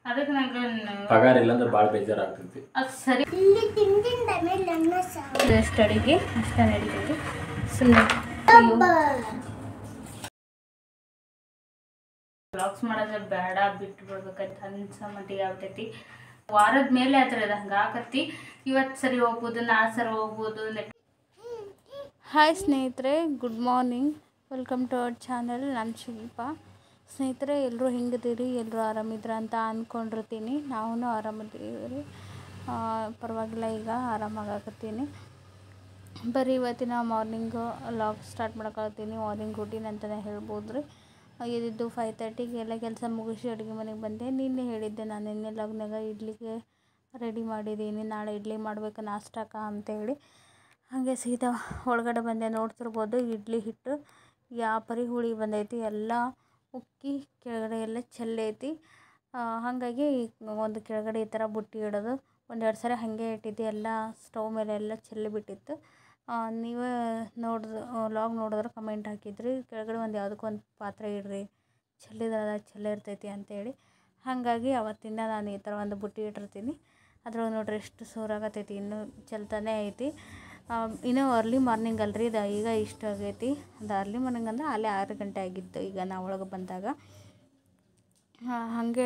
ಅದಕ್ಕೆ ನಂಗೆ ಪಗಾರ ಇಲ್ಲ ಅಂದ್ರೆ ಭಾಳ ಬೇಜಾರಾಗ್ತೈತಿ. ಅದು ಸರಿ ಸ್ಟಡಿಗೆ ಅಷ್ಟ ನಡೀತೈತಿ. ಸುಮ್ಮನೆ ವ್ಲಾಗ್ಸ್ ಮಾಡೋದ್ರೆ ಬೇಡ ಬಿಟ್ಟು ಬಿಡ್ಬೇಕಂತ ಅನ್ಸೋ ಮಟ್ಟಿಗೆ ಆಗ್ತೈತಿ. ವಾರದ ಮೇಲೆ ಆ ಥರ ಅದು ಹಂಗೆ ಆಗತ್ತಿ. ಇವತ್ತು ಸರಿ ಹೋಗ್ಬೋದು, ನಾಳೆ ಸರಿ ಹೋಗ್ಬೋದು. ಹಾಯ್ ಸ್ನೇಹಿತರೆ, good morning, welcome to our channel. ನಾನು ಶಿಲ್ಪ. ಸ್ನೇಹಿತರೆ, ಎಲ್ಲರೂ ಹೆಂಗಿದ್ದೀರಿ? ಎಲ್ಲರೂ ಆರಾಮಿದ್ರ ಅಂತ ಅಂದ್ಕೊಂಡಿರ್ತೀನಿ. ನಾವು ಆರಾಮಿದ್ದೀವಿ, ಪರವಾಗಿಲ್ಲ, ಈಗ ಆರಾಮಾಗತ್ತೀನಿ. ಬರೀ ಇವತ್ತಿನ ಮಾರ್ನಿಂಗು ಲಾಗ್ ಸ್ಟಾರ್ಟ್ ಮಾಡ್ಕೊಳ್ತೀನಿ. ಮಾರ್ನಿಂಗ್ ರೂಟೀನ್ ಅಂತಲೇ ಹೇಳ್ಬೋದು ರೀ. ಇದ್ದು 5:30ಗೆ ಎಲ್ಲ ಕೆಲಸ ಮುಗಿಸಿ ಅಡುಗೆ ಮನೆಗೆ ಬಂದೆ. ನಿನ್ನೆ ಹೇಳಿದ್ದೆ ನಾನು, ನಿನ್ನೆ ಲಾಗ್ನಾಗ ಇಡ್ಲಿಗೆ ರೆಡಿ ಮಾಡಿದ್ದೀನಿ, ನಾಳೆ ಇಡ್ಲಿ ಮಾಡ್ಬೇಕು ನಾಷ್ಟಕ್ಕ ಅಂತೇಳಿ. ಹಾಗೆ ಸೀದಾ ಒಳಗಡೆ ಬಂದೆ. ನೋಡ್ತಿರ್ಬೋದು ಇಡ್ಲಿ ಹಿಟ್ಟು ಯಾವ ಪರಿ ಹುಳಿ ಬಂದೈತಿ, ಎಲ್ಲ ಉಕ್ಕಿ ಕೆಳಗಡೆ ಎಲ್ಲ ಚೆಲ್ಲೈತಿ. ಹಾಗಾಗಿ ಒಂದು ಕೆಳಗಡೆ ಈ ಥರ ಬುಟ್ಟಿ ಇಡೋದು, ಒಂದೆರಡು ಸರಿ ಹಾಗೆ ಇಟ್ಟಿದ್ದೆ, ಎಲ್ಲ ಸ್ಟವ್ ಮೇಲೆ ಎಲ್ಲ ಚೆಲ್ಲಿಬಿಟ್ಟಿತ್ತು. ನೀವೇ ಲಾಗ್ ನೋಡಿದ್ರೆ ಕಮೆಂಟ್ ಹಾಕಿದ್ರಿ, ಕೆಳಗಡೆ ಒಂದು ಯಾವುದಕ್ಕೊಂದು ಪಾತ್ರೆ ಇಡ್ರಿ, ಚೆಲ್ಲ ಇರ್ತೈತಿ ಅಂತೇಳಿ. ಹಾಗಾಗಿ ಅವತ್ತಿಂದ ನಾನು ಈ ಥರ ಒಂದು ಬುಟ್ಟಿ ಇಟ್ಟಿರ್ತೀನಿ. ಅದ್ರೊಳಗೆ ನೋಡ್ರಿ ಎಷ್ಟು ಸೋರಾಗತ್ತೈತಿ, ಇನ್ನೂ ಚೆಲ್ತಾನೆ ಐತಿ. ಇನ್ನೂ ಅರ್ಲಿ ಮಾರ್ನಿಂಗ್ ಅಲ್ರಿ ಇದು, ಈಗ ಇಷ್ಟ ಆಗೈತಿ. ಅದು ಅರ್ಲಿ ಮಾರ್ನಿಂಗ್ ಅಂದರೆ ಅಲ್ಲೇ 6 ಗಂಟೆ ಆಗಿತ್ತು ಈಗ ನಾವು ಒಳಗೆ ಬಂದಾಗ. ಹಾಗೆ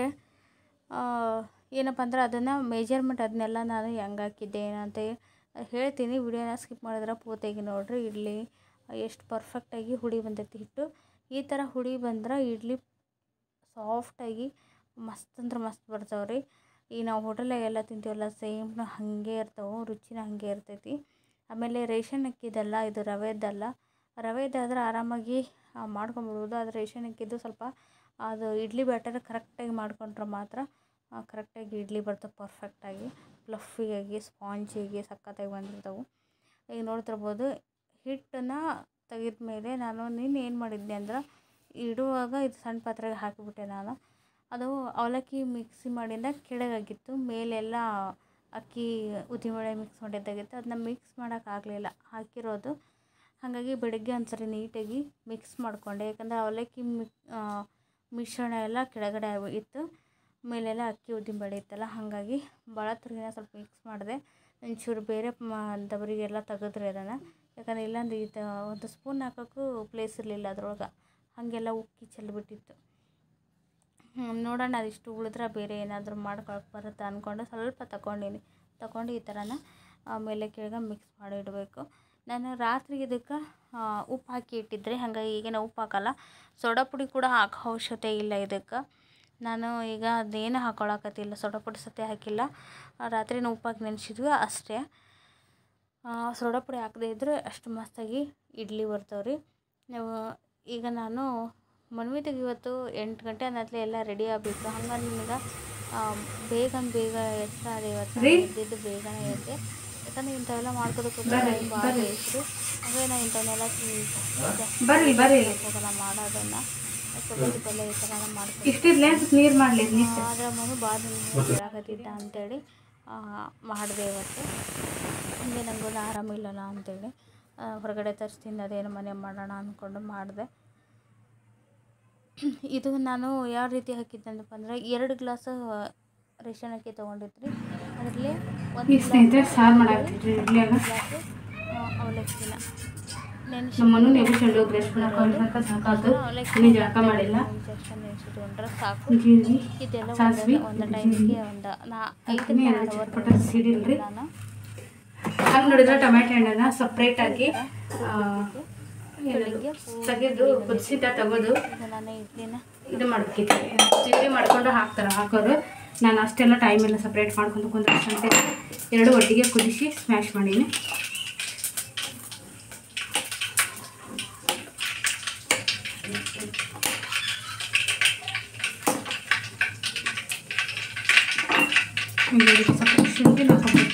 ಏನಪ್ಪ ಅಂದ್ರೆ ಅದನ್ನು ಮೆಜರ್ಮೆಂಟ್ ಅದನ್ನೆಲ್ಲ ನಾನು ಹೆಂಗೆ ಹಾಕಿದ್ದೆ ಏನಂತ ಹೇಳ್ತೀನಿ. ವಿಡಿಯೋನ ಸ್ಕಿಪ್ ಮಾಡಿದ್ರೆ ಪೂರ್ತಿಯಾಗಿ ನೋಡಿರಿ. ಇಡ್ಲಿ ಎಷ್ಟು ಪರ್ಫೆಕ್ಟಾಗಿ ಹುಳಿ ಬಂದೈತಿ ಹಿಟ್ಟು. ಈ ಥರ ಹುಳಿ ಬಂದ್ರೆ ಇಡ್ಲಿ ಸಾಫ್ಟಾಗಿ ಮಸ್ತ್ ಅಂದ್ರೆ ಮಸ್ತ್ ಬರ್ತಾವೆ ರೀ. ಈಗ ನಾವು ಹೋಟೆಲಾಗೆಲ್ಲ ತಿಂತೀವಲ್ಲ, ಸೇಮ್ ಹಾಗೆ ಇರ್ತಾವೆ, ರುಚಿನ ಹಾಗೆ ಇರ್ತೈತಿ. ಆಮೇಲೆ ರೇಷನ್ ಅಕ್ಕಿದಲ್ಲ, ಇದು ರವೆದಲ್ಲ. ರವೆದಾದ್ರೆ ಆರಾಮಾಗಿ ಮಾಡ್ಕೊಂಬಿಡ್ಬೋದು. ಅದು ರೇಷನ್ ಅಕ್ಕಿದ್ದು ಸ್ವಲ್ಪ ಅದು ಇಡ್ಲಿ ಬ್ಯಾಟರ್ ಕರೆಕ್ಟಾಗಿ ಮಾಡ್ಕೊಂಡ್ರೆ ಮಾತ್ರ ಕರೆಕ್ಟಾಗಿ ಇಡ್ಲಿ ಬರ್ತವೆ, ಪರ್ಫೆಕ್ಟಾಗಿ ಫ್ಲಫಿಯಾಗಿ ಸ್ಪಾಂಜಿಯಾಗಿ ಸಖತ್ತಾಗಿ ಬಂದಿರ್ತವೆ. ಈಗ ನೋಡ್ತಿರ್ಬೋದು ಹಿಟ್ಟನ್ನು ತೆಗೆದ ಮೇಲೆ ನಾನು ನಿನ್ನೆ ಏನು ಮಾಡಿದ್ದೆ ಅಂದ್ರೆ, ಇಡುವಾಗ ಇದು ಸಣ್ಣ ಪಾತ್ರೆಗೆ ಹಾಕಿಬಿಟ್ಟೆ ನಾನು. ಅದು ಅವಲಕ್ಕಿ ಮಿಕ್ಸಿ ಮಾಡಿಂದ ಕೆಳಗಾಗಿತ್ತು, ಮೇಲೆಲ್ಲ ಅಕ್ಕಿ ಉದ್ದಿನಬೇಳೆ ಮಿಕ್ಸ್ ಮಾಡಿದ್ದಾಗಿತ್ತು. ಅದನ್ನ ಮಿಕ್ಸ್ ಮಾಡೋಕ್ಕಾಗಲಿಲ್ಲ ಹಾಕಿರೋದು. ಹಾಗಾಗಿ ಬೆಳಗ್ಗೆ ಒಂದು ಸರಿ ನೀಟಾಗಿ ಮಿಕ್ಸ್ ಮಾಡಿಕೊಂಡೆ. ಯಾಕಂದರೆ ಅವಲಕ್ಕಿ ಮಿಶ್ರಣ ಎಲ್ಲ ಕೆಳಗಡೆ ಇತ್ತು, ಮೇಲೆಲ್ಲ ಅಕ್ಕಿ ಉದ್ದಿನಬೇಳೆ ಇತ್ತಲ್ಲ. ಹಾಗಾಗಿ ಭಾಳ ತುರಿನ ಸ್ವಲ್ಪ ಮಿಕ್ಸ್ ಮಾಡಿದೆ. ಒಂಚೂರು ಬೇರೆ ದಬರಿಗೆಲ್ಲ ತೆಗೆದ್ರೆ ಅದನ್ನು, ಯಾಕಂದರೆ ಇಲ್ಲಾಂದ್ರೆ ಇದು ಒಂದು ಸ್ಪೂನ್ ಹಾಕೋಕ್ಕೂ ಪ್ಲೇಸ್ ಇರಲಿಲ್ಲ ಅದ್ರೊಳಗೆ, ಹಾಗೆಲ್ಲ ಉಕ್ಕಿ ಚೆಲ್ಲಿಬಿಟ್ಟಿತ್ತು. ನೋಡೋಣ ಅದಿಷ್ಟು ಉಳಿದ್ರೆ ಬೇರೆ ಏನಾದರೂ ಮಾಡ್ಕೊಳಕ್ಕೆ ಬರುತ್ತೆ ಅಂದ್ಕೊಂಡು ಸ್ವಲ್ಪ ತಗೊಂಡು ಈ ಥರನ ಮೇಲೆ ಕೆಳಗೆ ಮಿಕ್ಸ್ ಮಾಡಿ ಇಡಬೇಕು. ನಾನು ರಾತ್ರಿ ಇದಕ್ಕೆ ಉಪ್ಪು ಹಾಕಿ ಇಟ್ಟಿದ್ದರೆ, ಹಾಗಾಗಿ ಈಗೇನು ಉಪ್ಪು ಹಾಕೋಲ್ಲ. ಸೋಡಾ ಪುಡಿ ಕೂಡ ಹಾಕೋ ಅವಶ್ಯಕತೆ ಇಲ್ಲ ಇದಕ್ಕೆ. ನಾನು ಈಗ ಅದೇನು ಹಾಕೊಳಕತ್ತಿಲ್ಲ, ಸೋಡಾ ಪುಡಿ ಸತೆ ಹಾಕಿಲ್ಲ. ರಾತ್ರಿನ ಉಪ್ಪು ಹಾಕಿ ನೆನೆಸಿದ್ವಿ ಅಷ್ಟೇ. ಸೋಡಾ ಪುಡಿ ಹಾಕದೇ ಇದ್ದರೆ ಅಷ್ಟು ಮಸ್ತಾಗಿ ಇಡ್ಲಿ ಬರ್ತಾವ್ರಿ. ಈಗ ನಾನು ಮನ್ವಿತಿಗೆ ಇವತ್ತು 8 ಗಂಟೆ ಅನ್ನತ್ಲೆ ಎಲ್ಲ ರೆಡಿ ಆಗಬೇಕು. ಹಂಗಾಗಿ ನಿಮಗೆ ಬೇಗ ಎಚ್ಚರ ಅದೇ ಇವತ್ತು ಎದ್ದಿದ್ದು ಬೇಗನೆ ಇರುತ್ತೆ. ಯಾಕಂದರೆ ಇಂಥವೆಲ್ಲ ಮಾಡ್ಕೋದಕ್ಕೆ ಟೈಮ್ ಭಾಳ ಬೇಕು. ಹಾಗೆ ನಾನು ಇಂಥವನ್ನೆಲ್ಲ ಹೋಗಲ್ಲ ಮಾಡೋದನ್ನು. ಕೊಬ್ಬರಿ ಪಲ್ಯ ಈ ಥರ ಮಾಡ್ಕೊಂಡು ಆದರೆ ಮನು ಭಾಳ ಹೇಳಕತ್ತಿದ್ದ ಅಂತೇಳಿ ಮಾಡಿದೆ ಇವತ್ತು. ಹಂಗೆ ನನಗೂ ಆರಾಮಿಲ್ಲಲ್ಲ ಅಂತೇಳಿ ಹೊರಗಡೆ ತರಿಸ್ತೀನಿ, ಅದೇನು ಮನೆ ಮಾಡೋಣ ಅಂದ್ಕೊಂಡು ಮಾಡಿದೆ. ಇದು ನಾನು ಯಾವ ರೀತಿ ಹಾಕಿದ್ದೆನಪ್ಪ ಅಂದರೆ, 2 ಗ್ಲಾಸ್ ರೇಷನ್ ಅಕ್ಕಿ ತೊಗೊಂಡಿದ್ರಿ. ಅದರಲ್ಲಿ 1 ಗ್ಲಾಸ್ ಅವಲಕ್ಕಿನ ನೆನೆಸಿಟ್ಕೊಂಡ್ರೆ ಸಾಕು. ಇದೆಲ್ಲ ಒಂದು ಟೈಮಿಗೆ ಒಂದು 5 ಅವರ್ ನಾನು ಹಂಗೆ ನೋಡಿದ್ರೆ ಟೊಮೆಟೊ ಹಣ್ಣನ್ನು ಸಪ್ರೇಟಾಗಿ ತೆಗೆದು ಕುದಿಸಿದ ತೆಗೆದು ನಾನು ಇಡ್ಲಿನ ಇದು ಮಾಡ್ಬೇಕಿತ್ತು, ತಿಂಡಿ ಮಾಡ್ಕೊಂಡು ಹಾಕೋರು. ನಾನು ಅಷ್ಟೆಲ್ಲ ಟೈಮೆಲ್ಲ ಸಪ್ರೇಟ್ ಮಾಡ್ಕೊಂಡು ಕುಂದ್ರಷ್ಟಂತೆ 2 ಒಟ್ಟಿಗೆ ಕುದಿಸಿ ಸ್ಮ್ಯಾಶ್ ಮಾಡೀನಿ. ಸ್ವಲ್ಪ ಶುಂಠಿ ಹಾಕೋಬೇಕು.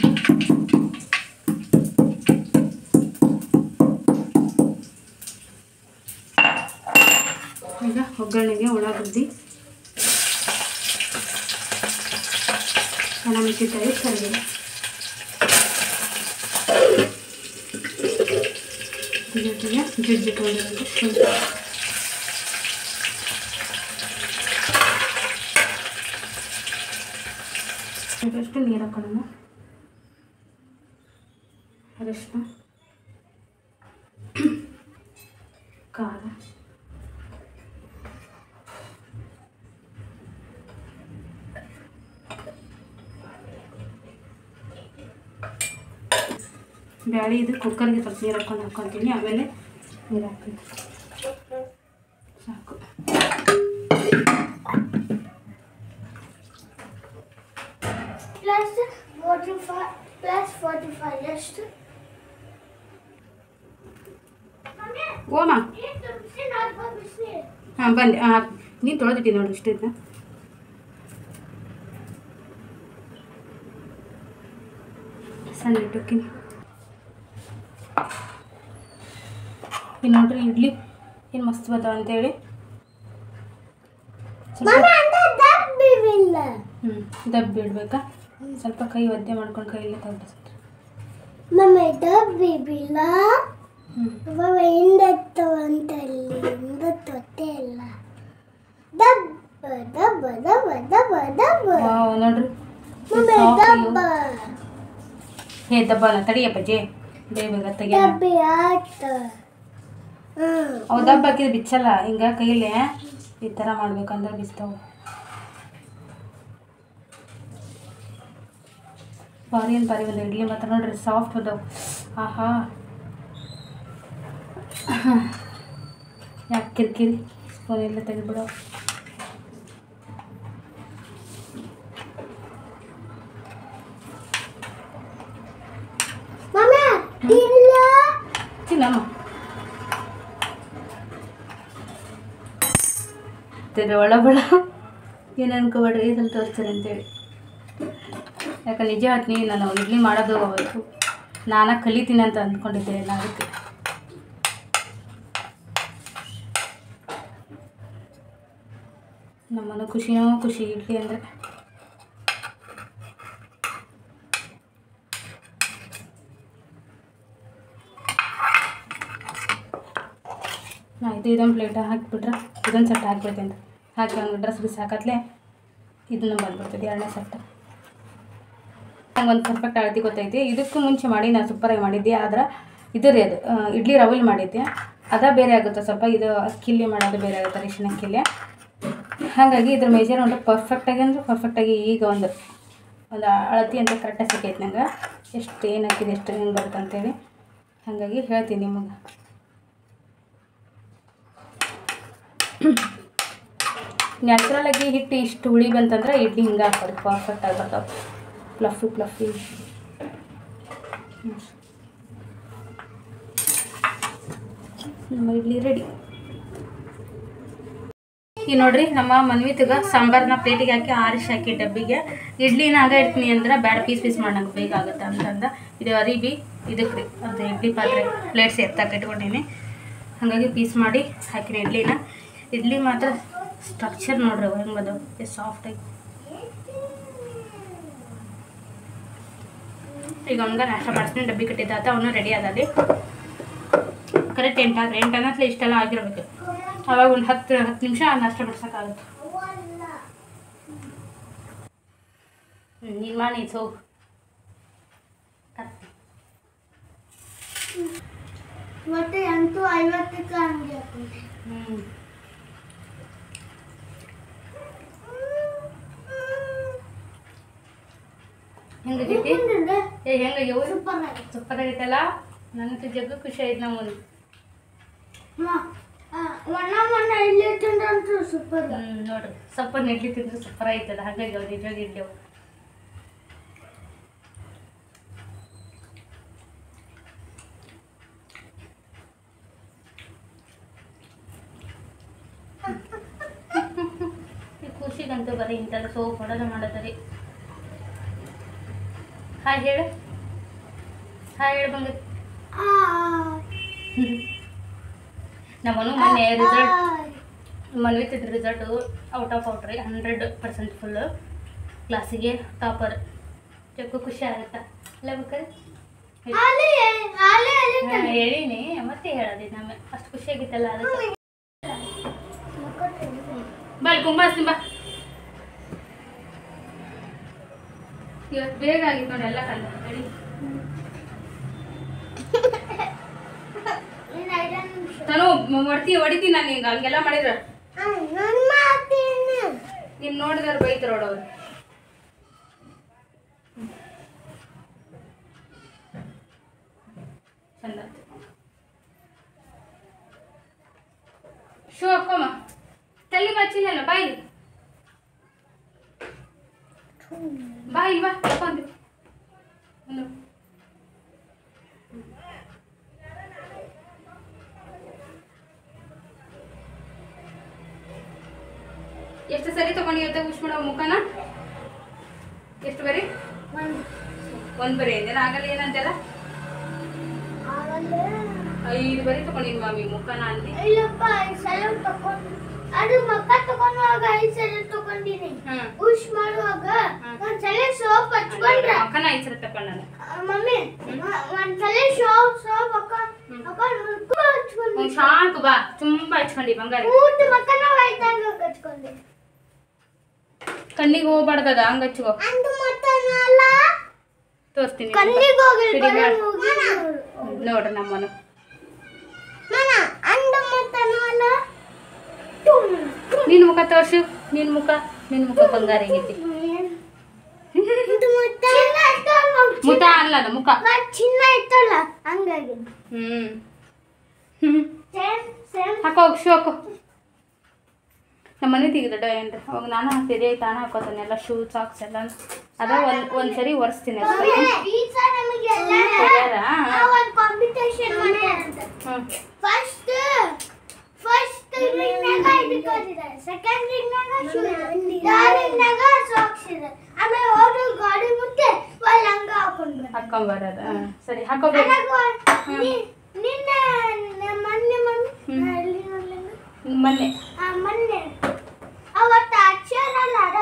ಈಗ ಒಗ್ಗರಣೆಗೆ ಉಳ್ಳಾಗಡ್ಡಿ, ಮೆಣಸಿನಕಾಯಿ, ಕರಿಬೇವು, ಜೊತೆಗೆ ಜಜ್ಜಿಕೊಂಡಿರೋದು ಶುಂಠಿ, ಇದಷ್ಟು ನೀರು ಹಾಕೊಳ್ಳೋಣ. ಅರಿಶಿನ, ಖಾರ, ಬ್ಯಾಳಿ ಇದು ಕುಕ್ಕರ್ಗೆ ಸ್ವಲ್ಪ ನೀರು ಹಾಕ್ಕೊತೀನಿ. ಆಮೇಲೆ ನೀರು ಹಾಕ್ತೀನಿ. ಸಾಕು. +45 ಎಷ್ಟು? ಓಮಾ ಹಾಂ ಬನ್ನಿ. ನೀನು ತೊಳೆದಿಟ್ಟಿ ನೋಡಿ ಇಷ್ಟು ಇದನ್ನ. ಸಣ್ಣ ಇಟ್ಟೋಕ್ಕಿನಿ. ಈಗ ನೋಡ್ರಿ ಇಡ್ಲಿ ಏನು ಮಸ್ತ್ ಬರ್ತಾವ ಅಂತೇಳಿ ದಬ್ಬಿ ಇಡ್ಬೇಕಾ? ಸ್ವಲ್ಪ ಕೈ ಒದ್ದೆ ಮಾಡ್ಕೊಂಡು ಕೈಯಲ್ಲೇ ತಗೊಂಡು ಮಮ್ಮಿ ಡಬ್ಬಿ ಬಿಲ್ಲ ತೊಟ್ಟೆ ಇಲ್ಲ. ದಬ್ಬ ದಬ್ಬ ದಬ್ಬ ದಬ್ಬ ದಬ್ಬ ನೋಡ್ರಿ. ದಬ್ಬ ಹೇ ದಬ್ಬನ ತಡಿಯಪ್ಪ ಬೇಗ ತೆಗಿಯ. ಡಬ್ಬಿ ಆಟ ಅವು ದಬ್ಬ ಹಾಕಿದ್ರೆ ಬಿಚ್ಚಲ್ಲ. ಹಿಂಗೆ ಕೈಯಲ್ಲೇ ಈ ಥರ ಮಾಡ್ಬೇಕಂದ್ರೆ ಬಿಸ್ತಾವು. ಭಾರಿ ಅಂತ ಭಾರಿ ಬಂದ ಇಡ್ಲಿ ಮಾತ್ರ ನೋಡ್ರಿ, ಸಾಫ್ಟ್ ಬಂದವು. ಆಹಾ, ಯಾಕೆ ಕಿರಿಕಿರಿ, ಸ್ಪೂನ್ ಎಲ್ಲ ತೆಗೆದ್ಬಿಡೋ. ತಿನ್ನಮ್ಮ ಒಳಬಳ ಏನು ಅನ್ಕೋಬೇಡ್ರಿ, ಸ್ವಲ್ಪ ತೋರಿಸ್ತಾರೆ ಅಂತೇಳಿ. ಯಾಕೆ ನಿಜ ಹೇಳ್ತೀನಿ, ನಾನು ಇಡ್ಲಿ ಮಾಡೋದು ಅವತ್ತು ನಾನು ಕಲಿತೀನಿ ಅಂತ ಅಂದ್ಕೊಂಡಿದ್ದೆ. ನಾನು ಅದಕ್ಕೆ ನಮ್ಮನ್ನು ಖುಷಿನೋ ಖುಷಿ ಇಡ್ಲಿ ಅಂದರೆ. ಇದೊಂದು ಪ್ಲೇಟ್ ಹಾಕಿಬಿಟ್ರೆ ಇದೊಂದು ಸೆಟ್ ಹಾಕ್ಬಿಡ್ತೀನಿ ಅಂತ ಹಾಕಿ ಹಂಗೆ ಡ್ರೆಸ್ ಬಿಸಾಕತ್ಲೆ ಇದನ್ನು ಬಂದ್ಬಿಡ್ತೈತಿ ಎರಡನೇ ಸೆಟ್. ನಂಗೆ ಒಂದು ಪರ್ಫೆಕ್ಟ್ ಅಳತಿ ಗೊತ್ತೈತಿ. ಇದಕ್ಕೂ ಮುಂಚೆ ಮಾಡಿ ನಾನು ಸೂಪರಾಗಿ ಮಾಡಿದ್ದೆ. ಆದ್ರೆ ಇದು ರೀ ಅದು ಇಡ್ಲಿ ರವೆಲಿ ಮಾಡಿದ್ದೆ, ಅದ ಬೇರೆ ಆಗುತ್ತೆ ಸ್ವಲ್ಪ. ಇದು ಅಕ್ಕಿಲಿ ಮಾಡೋದು ಬೇರೆ ಆಗುತ್ತೆ, ರೇಷನ್ ಅಕ್ಕಿಲಿ. ಹಾಗಾಗಿ ಇದ್ರ ಮೆಜರ್ಮೆಂಟ್ ಪರ್ಫೆಕ್ಟಾಗಿ ಅಂದರೆ ಪರ್ಫೆಕ್ಟಾಗಿ ಈಗ ಒಂದು ಅಳತಿ ಅಂತ ಕರೆಕ್ಟಾಗಿ ಸಿಕ್ಕೈತೆ ನಂಗೆ, ಎಷ್ಟು ಏನು ಹಾಕಿದೆ ಎಷ್ಟು ಹೆಂಗೆ ಬರುತ್ತೆ ಅಂತೇಳಿ. ಹಾಗಾಗಿ ಹೇಳ್ತೀನಿ ನಿಮಗೆ. ನ್ಯಾಚುರಲಾಗಿ ಹಿಟ್ಟು ಇಷ್ಟು ಹುಳಿ ಬಂತಂದ್ರೆ ಇಡ್ಲಿ ಹಿಂಗೆ ಹಾಕೋದು ಪರ್ಫೆಕ್ಟಾಗಿ ಬರ್ತಾವೆ, ಫ್ಲಫಿ ಫ್ಲಫಿ. ನಮ್ಮ ಇಡ್ಲಿ ರೆಡಿ. ಈಗ ನೋಡ್ರಿ, ನಮ್ಮ ಮನ್ವಿತಿಗೆ ಸಾಂಬಾರನ್ನ ಪ್ಲೇಟಿಗೆ ಹಾಕಿ ಆರಿಸಿ ಹಾಕಿ ಡಬ್ಬಿಗೆ ಇಡ್ಲಿನ ಆಗ ಇಡ್ತೀನಿ ಅಂದ್ರೆ ಬ್ಯಾಡ ಪೀಸ್ ಪೀಸ್ ಮಾಡೋಂಗೆ ಬೇಕಾಗುತ್ತೆ ಅಂತಂದ ಇದು ಅರಿಬಿ ಇದಕ್ಕೆ ರೀ ಅದು ಇಡ್ಲಿ ಪಾತ್ರೆ ಪ್ಲೇಟ್ಸ್ ಎತ್ತಾಕ ಇಟ್ಕೊಂಡೀನಿ. ಹಾಗಾಗಿ ಪೀಸ್ ಮಾಡಿ ಹಾಕಿನಿ ಇಡ್ಲಿನ. ಇಡ್ಲಿ ಮಾತ್ರ ಸ್ಟ್ರಕ್ಚರ್ ನೋಡ್ರಿ ಹೆಂಗೆ ಅದು ಎಷ್ಟು ಸಾಫ್ಟಾಗಿ. ಈಗ ಅವ್ನಿಗೆ ನಾಷ್ಟ ಮಾಡಿಸ್ತೀನಿ, ಡಬ್ಬಿ ಕಟ್ಟಿದ್ದಾತ, ಅವನು ರೆಡಿ ಆದಲ್ಲಿ ಕರೆಕ್ಟ್ 8 ಅನ್ನತ್ಲೆ ಇಷ್ಟೆಲ್ಲ ಆಗಿರ್ಬೇಕು. ಅವಾಗ ಒಂದು 10 ನಿಮಿಷ ನಾಷ್ಟ ಮಾಡ್ಸೋಕ್ಕಾಗುತ್ತೆ. ನೀನು ಮಾಡಿ ಹೋಗು. ಮತ್ತೆ 8:50ಕ್ಕೆ ಹಂಗೆ ಹೆಂಗೈತಿ? ಹೆಂಗಾಗ್ಯವು? ಸೂಪರ್ ಆಗೈತಲ್ಲ. ನನಗೆ ಜಗ್ಗು ಖುಷಿ ಆಯ್ತು. ನಮ್ಮದು ನೋಡ್ರಿ ಸೂಪರ್ ಇಡ್ಲಿ ತಿಂದ್ರೆ ಸೂಪರ್ ಆಯ್ತಲ್ಲ. ಹಾಗಾಗಿ ಅವ್ರು ನಿಜವಾಗಿ ಇಡ್ಲಿ ಖುಷಿಗಂತೂ ಬರೀ ಇಂಥದ್ದು ಸೋಪ್ ಹೊಡೆದ ಮಾಡೋದ್ರಿ. ಹಾಯ್ ಹೇಳು, ಹಾಯ್ ಹೇಳು ಬಂಗ. ನಮ್ಮನು ಮೊನ್ನೆ ರಿಸಲ್ಟ್ ಮನ್ವಿತಿದ್ದು ರಿಸಲ್ಟು ಔಟ್ ಆಫ್ ಔಟ್ ರೀ, 100% ಫುಲ್ಲು. ಕ್ಲಾಸಿಗೆ ಟಾಪರ್. ಜಗ್ಗು ಖುಷಿ ಆಗುತ್ತಾ ಅಲ್ಲ ಬೇಕಾದ್ರೆ? ಹೇಳಿನಿ ಮತ್ತೆ ಹೇಳೋದಿ ನಮಗೆ ಅಷ್ಟು ಖುಷಿ ಆಗಿತ್ತಲ್ಲ. ಅದಕ್ಕೆ ಬಾ ಕುಂಬಾಸ್ತೀನಿ ಬಾ. ಇವತ್ತು ಬೇಗ ಆಗಿತ್ತು ನೋಡಿ ಎಲ್ಲ ಕಲ್ಲು ರೆಡಿ. ತನು ಹೊಡಿತೀನಿ ನಾನು ಈಗ ಹಂಗೆಲ್ಲ ಮಾಡಿದ್ರೆ ನೀನು ನೋಡಿದ್ರೆ ಬೈತಾರೆ ನೋಡವ್ರು. ಚಂದ ಶೂ ಹಾಕೋಮ್ಮ ತಲೆ ಬಚ್ಚಿಲ್ಲ ಬಾಯಿಲಿ ಬಾಯಿ ಬಾ ಹಾಕೊಂಡು ಎಷ್ಟು ಸರಿ ತಗೊಂಡಿರುತ್ತೆ ಉಶ್ ಮಾಡೋ ಮುಖನ ಎಷ್ಟು ಬರೀ ಒಂದು ಬರೀ ಏನೇನು ಆಗಲ್ಲ ಏನಂತೆಲ್ಲ 5 ಬರೀ ತಗೊಂಡಿನಿ ಮಾಮಿ ಮುಖನ ಅಂದಿ. ಇಲ್ಲಪ್ಪ 5 ಸಲ ತಗೊಂಡು ಅದು ಮಕ್ಕ ತಗೊಂಡುವಾಗ 5 ಸಲ ತಗೊಂಡಿನಿ. ಉಶ್ ಮಾಡುವಾಗ ಒಂದ್ಸಲ ಸೋಪ್ ಹಚ್ಕೊಂಡ್ರೆ ಮುಖನ 5 ಸಲ ತಗೊಂಡ ಮಮ್ಮಿ ಒಂದ್ಸಲ ಸೋಪ್ ಹಚ್ಕೊಂಡು ಸಾಕು ಬಾ ತುಂಬಾ ಹಚ್ಕೊಂಡಿ ಬಂಗಾರ ಊಟ ಮಕ್ಕನ ವೈದ್ಯಂಗ ಹಚ್ಕೊಂಡೆ. ಕಣ್ಣಿಗೆ ಹೋಗ್ಬಾರ್ದದ ಹಂಗ ಹಚ್ಕೋ ಅಂದು ಮತ್ತನಲ್ಲ ತೋರಿಸ್ತೀನಿ ಕಣ್ಣಿಗೆ ಹೋಗಿಲ್ಲ ನೋಡ್ರಿ ನಮ್ಮನು ಮನ ಅಂದು ಮತ್ತನಲ್ಲ ನಿನ್ ಮುಖ ತೋರ್ಸು ನಿನ್ ಮುಖ ಬಂಗಾರ ಆಗೈತಿ. ಮುಖ ಅಲ್ಲ ಅದು ಮುಖ ಚಿನ್ನ ಇತ್ತಲ್ಲ ಹಂಗಾಗಿ ಹಾಕೋ ಶೂ ಹಾಕೋ. ನಮ್ಮ ಮನೆ ತೆಗೆದ ಏನ್ರಿ ಅವಾಗ ನಾನು ಹಾಕ್ತಿದ್ದೆ ತಾನು ಹಾಕೋತಾನೆ ಎಲ್ಲ ಶೂ ಸಾಕ್ಸ್ ಎಲ್ಲ ಅದ ಒಂದ್ಸರಿ ಒರೆಸ್ತೀನಿ ಕಾಂಪಿಟೇಷನ್ ಫಸ್ಟ್ ಸೆಕೆಂಡ್ ಸಾಕ್ಸ್ ಇದೆ ಆಮೇಲೆ ಹೋಗಿ ಗಾಡಿ ಮುಟ್ಟೆ ಲಂಗ ಹಾಕೊಂಬರೋದ ಸರಿ ಹಾಕೋಬೇಕು ನಿನ್ನೆ ಮೊನ್ನೆ ಮೊನ್ನೆ ಮೊನ್ನೆ ಅವತ್ತು ಅಕ್ಷರ ಅಲ್ಲ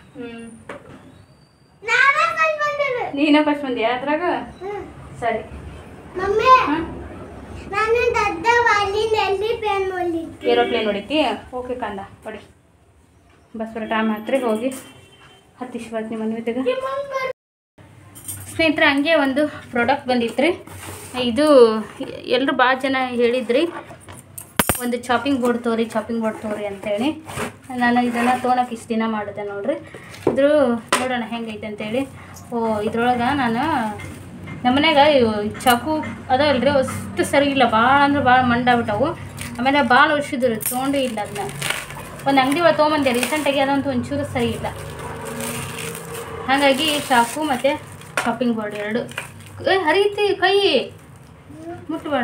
ನಾನೇ ಫಸ್ಟ್ ಬಂದಿದ್ದೆ. ನೀನೇ ಫಸ್ಟ್ ಬಂದಿಯಾ ಅದ್ರಾಗ ಸರಿ ಮಮ್ಮಿ ನಾನು ದೊಡ್ಡ ವಾಲಿನಲ್ಲಿ ಪೇನ್ ಹೊಲಿದ್ದೆ. ಏರೋಪ್ಲೇನ್ ಹೊಡಿತಿ ಓಕೆ ಕಂದ ಹೊಡಿ ಬಸ್ ಬರೋ ಟೈಮ್ ಹತ್ರ ಹೋಗಿ ಹತ್ತಿಸ್ ಬರ್ತೀನಿ ಮನ್ವಿತೆಗೆ. ಸ್ನೇಹಿತರೆ ಹಂಗೆ ಒಂದು ಪ್ರಾಡಕ್ಟ್ ಬಂದಿತ್ತು ರೀ. ಇದು ಎಲ್ಲರೂ ಭಾಳ ಜನ ಹೇಳಿದ್ರಿ ಒಂದು ಚಾಪಿಂಗ್ ಬೋರ್ಡ್ ತೋರಿ ಅಂತೇಳಿ ನಾನು ಇದನ್ನು ತೊಗೊಳಕ್ಕೆ ಇಷ್ಟು ದಿನ ಮಾಡಿದೆ ನೋಡ್ರಿ. ಇದ್ರ ನೋಡೋಣ ಹೆಂಗೈತೆ ಅಂತೇಳಿ. ಇದ್ರೊಳಗೆ ನಾನು ನಮ್ಮ ಮನ್ಯಾಗ ಚಾಕು ಅದಾವಲ್ರಿ ಅಷ್ಟು ಸರಿ ಇಲ್ಲ, ಭಾಳ ಅಂದ್ರೆ ಭಾಳ ಮಂಡಾಗ್ಬಿಟ್ಟವು. ಆಮೇಲೆ ಭಾಳ ವರ್ಷಿದ್ರು ತೊಗೊಂಡು ಇಲ್ಲ ಅದನ್ನ ಒಂದು ಅಂಗಡಿ ಒಳಗೆ ತೊಗೊಂಬಂದೆ ರೀಸೆಂಟಾಗಿ, ಅದಂತೂ ಒಂಚೂರು ಸರಿ ಇಲ್ಲ. ಹಾಗಾಗಿ ಚಾಕು ಮತ್ತು ಚಾಪಿಂಗ್ ಬೋರ್ಡ್ ಎರಡು ಹರಿತಿ ಕೈ ಮುಟ್ಟಬೇಡ,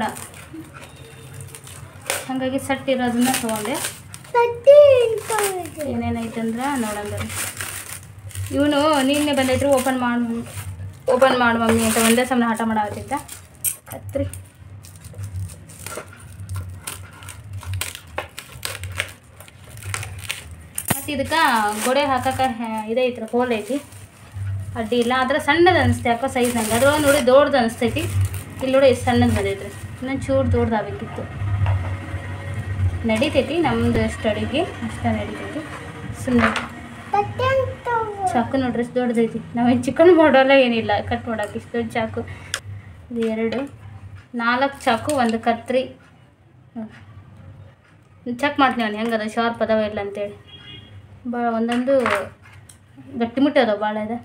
ಹಾಗಾಗಿ ಸೆಟ್ ಇರೋದನ್ನ ತೊಗೊಂಡೆ. ಏನೇನೈತೆ ಅಂದ್ರೆ ನೋಡಂದ್ರೆ ಇವನು ನಿನ್ನೆ ಬಂದೈತ್ರಿ ಓಪನ್ ಮಾಡಿ ಮಮ್ಮಿ ಅಂತ ಒಂದೇ ಸಮಯ ಹಠ ಮಾಡಾಕತ್ತಿದ್ದ ಕತ್ರಿ. ಮತ್ತು ಇದಕ್ಕೆ ಗೋಡೆ ಹಾಕಕ್ಕೆ ಇದೈತ್ರಿ ಹೋಲ್ ಐತಿ, ಅಡ್ಡಿ ಇಲ್ಲ. ಆದ್ರೆ ಸಣ್ಣದು ಅನಿಸ್ತೆ ಯಾಕೋ ಸೈಜ್ ನಂಗೆ, ಅದ್ರೊಳಗೆ ನೋಡಿ ದೊಡ್ಡದು ಅನಿಸ್ತೈತಿ. ಇಲ್ಲಿ ನೋಡಿ ಸಣ್ಣದು ಬಂದೈತ್ರಿ, ಇನ್ನೊಂದು ಚೂರು ದೊಡ್ಡದಾಗಬೇಕಿತ್ತು. ನಡೀತೈತಿ ನಮ್ಮದು ಸ್ಟಡಿಗೆ ಅಷ್ಟೇ ನಡೀತೈತಿ. ಸುಮ್ಮನೆ ಚಾಕು ನೋಡ್ರಿ ಎಷ್ಟು ದೊಡ್ಡದೈತಿ. ನಾವೇನು ಚಿಕನ್ ಮಾಡೋಲ್ಲ ಏನಿಲ್ಲ ಕಟ್ ಮಾಡೋಕೆ ಇಷ್ಟು ದೊಡ್ಡ ಚಾಕು. ಇದು 4 ಚಾಕು ಒಂದು ಕತ್ರಿ. ಚೆಕ್ ಮಾಡ್ತೀನಿ ನಾನು ಹೆಂಗದ ಶಾರ್ಪ್ ಅದಾವ ಇಲ್ಲ ಅಂತೇಳಿ. ಭಾಳ ಒಂದೊಂದು ಗಟ್ಟಿಮುಟ್ಟಿ ಅದಾವ ಭಾಳ ಇದೆ.